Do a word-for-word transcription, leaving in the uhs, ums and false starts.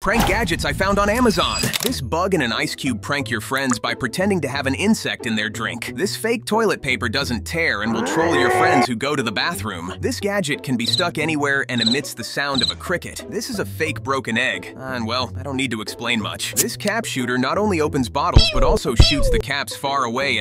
prank gadgets I found on Amazon. This bug and an ice cube prank your friends by pretending to have an insect in their drink. This fake toilet paper doesn't tear and will troll your friends who go to the bathroom. This gadget can be stuck anywhere and emits the sound of a cricket. This is a fake broken egg. And well, I don't need to explain much. This cap shooter not only opens bottles but also shoots the caps far away